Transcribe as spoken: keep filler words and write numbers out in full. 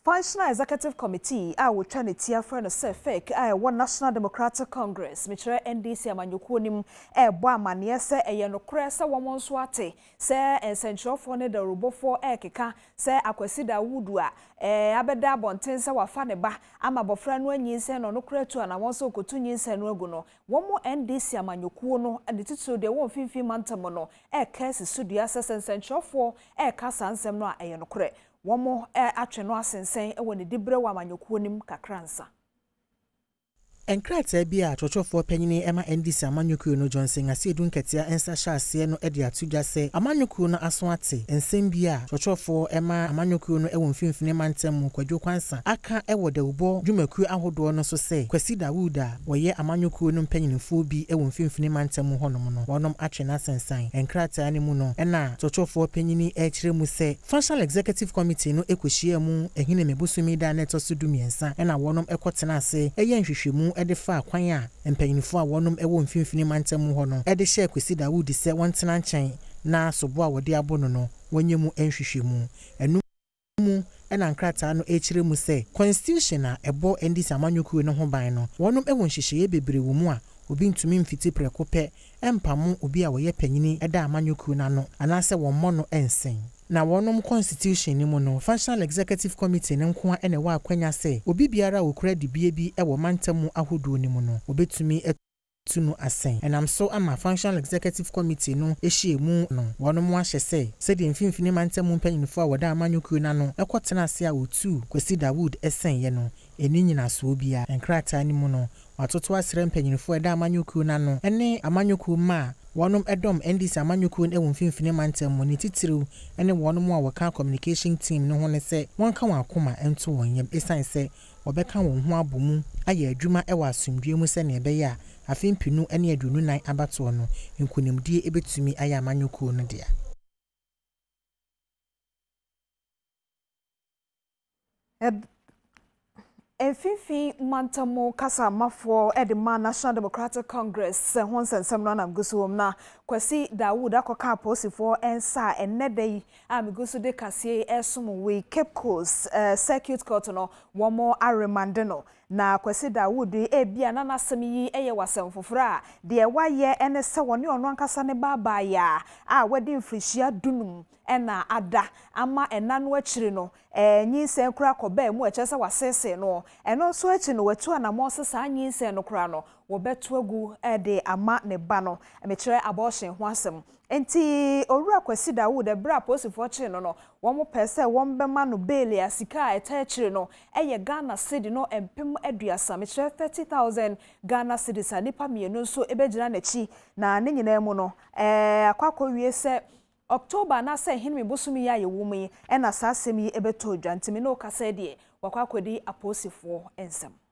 Functional Executive Committee a wotwa ne tia fra no se fake a one National Democratic Congress metre N D C amanyoko nim e bo amane se eye no kure se wo monso ate se ensentrofo ne da robofo e keka se akwasi da wudu a eh abeda bonten se wafa ne ba ama bofra no anyinse no no kure tu ana won so kotu nyinse no agu no wo mo N D C amanyoko no de titiro de won finfin mantamo no e kase sudua se ensentrofo e kasa nsem no a eye no kure Womo e atwe no asensen e woni dibre wa manyokuo nim kakransa. Enkrata bi a chochofo panyini ema N D C amanyokuo no Johnson ase edun ketia ensa hyase no e de atudwa se amanyokuo no aso ate ensem bi a chochofo ema amanyokuo no e won finfini mantem kwadwo kwansa aka e wo dawubo dwumakuo ahodo no so se Kwasi Dawuda woye amanyokuo no mpanyinfo bi e won finfini mantem honom no wonom atwe na sensan enkrata ne mu no e na chochofo panyini e kire mu se Functional Executive Committee no ekohia mu ehine mebusumi da na to so dumiensa e na wonom ekotena ase e ye nhwehwemu e de fa kwan a mpanyinfo a wonom e wo mfimfini mantem ho no e de hye Kwasi Dawudi se wontena nchen na sobo a wode abono no wonyemu enhwehwemu enu mu ena nkrata no e kire mu se constitution a ebo N D C amanyokuo no ho ban no wonom e won hyehyeye bebre wo mu a obi ntumi mfiti preko pe empamu obi a woye panyini e da amanyokuo na no anase wonmo no ensen na wonom constitution ni mu no Functional Executive Committee ne nko a ene wa akwanya se obi biara okura dibie bi e wo mantamu ahodo ni mu no obetumi tunu asen enam so ama Functional Executive Committee no ehie mu no wonom ahye se se de mfimfini mantamu mpanyinfo a woda amanyokuo na no ekotena ase a otu Kwasi Dawud esen ye no eni nyina so bia enkrata ni mu no watoto asere mpanyinfo e da amanyokuo na no ene amanyokuo ma wonom edom N D C amanyokuo e won finfini mantem mo ne titiriw ene wonom a waka communication team no ho ne se wonka wan akoma ento won yam esan se obeka won ho abomu aye adwuma e wa asomdwe mu se ne ebe ya afimpinu ene adunu nan abato no nkunimdie ebetumi aye amanyokuo no dia. Enfifi mantamo kasa mafo edema National Democratic Congress hon sensem no namguso na Kwasi Dawud akoka posifo ensa enedei amiguso de Kasee esum we Cape Coast uh, Circuit Court no womo aremande no na Kwasi Dawud e bia na nasem yi eye wasem fofora de waye ene se woni ono ankasa ne baba ya a wadi mfrihia dunum ena ada ama enano akiri no eh nyinsen kura koba mu eche se wasese no eno so achi no watu ana mo sesa nyinsen no kura no wo betu agu e de ama ne ba no emekire abortion ho asem enti owura Kwasi Dawud de bra posifo chiri no no wo mo pese wo mbema no bail asika eta chiri no eye Ghana cedi no empem aduasa mekire thirty thousand Ghana cedis anipa mienu so ebegina na chi na ne nyina mu no eh akwakowie se October na say hinmi bosumi ya yewumi ena sasemi ebeto dwantimi no kasa de wakwakwedi aposifo ensem